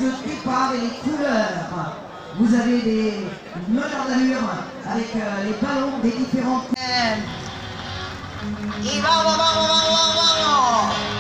se prépare les couleurs. Vous avez des meneurs d'allure avec les ballons des différentes... Et vamos, vamos, vamos, vamos, vamos.